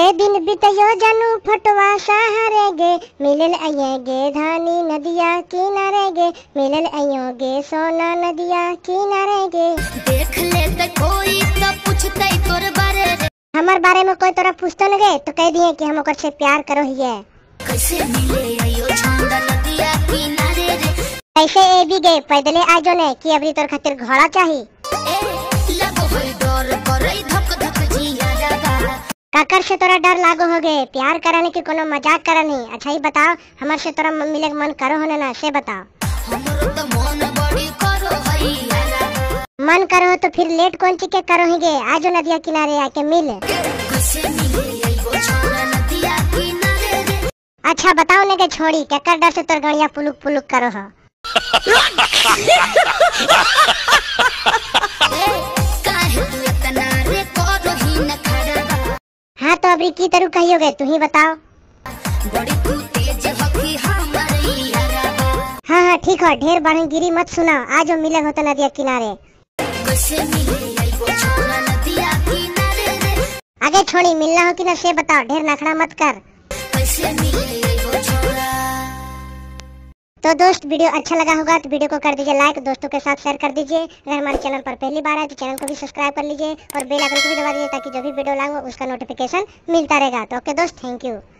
दिन बितयो जानू फटवा सहारे गे, मिलल अयगे धानी नदिया किनारे गे, मिलल अयोगे सोना नदिया किनारे गे। देख ले त कोई त पूछतै तोर बारे रे, हमार बारे में कोई तोरा पूछतो न गे तो कह दिए कि हम ओकर से प्यार करो हिये। कैसे मिले अयो छंदा नदिया किनारे रे, कैसे ए भी गे पैदले आजो ने कि अबरी तोर खातिर घोड़ा चाही। ए लगो होई डर करई धक धक जिया जाबा। काकर से तोरा डर लागो हो गे, प्यार कराने की कोनो मजाक करनी। अच्छा ही बताओ हमार से तोरा मिले के मन करो होने ना, से बताओ। हमरो त मन बड़ी करो हई यारा, मन करो तो फिर लेट कौन ची के करो गे, आजो नदिया किनारे आके मिल। कैसे मिले अयो छंदा नदिया किनारे रे। अच्छा बताओ ने के छोड़ी केकर डर से तोर गड़िया पुलुक पुलुक करो हो। काहे तू इतना रे करो ही न खड़ा। हाँ तो अभी की तरह कहियोगे तू ही बताओ। बड़ी तू तेज हकी हमारी यारा, हाँ हाँ ठीक है, ढेर बड़गिरी मत सुनाओ, आज मिले होता नदिया किनारे। कैसे मिले अयो छंदा नदिया किनारे रे। आगे छोड़ी मिलना हो कि ना से बताओ, ढेर नखड़ा मत कर। कैसे मिले अयो छंदा। तो दोस्त वीडियो अच्छा लगा होगा तो वीडियो को कर दीजिए लाइक, दोस्तों के साथ शेयर कर दीजिए। अगर हमारे चैनल पर पहली बार है तो चैनल को भी सब्सक्राइब कर लीजिए और बेल आइकन को भी दबा दीजिए ताकि जो भी वीडियो लाऊंगा उसका नोटिफिकेशन मिलता रहेगा। तो ओके दोस्त, थैंक यू।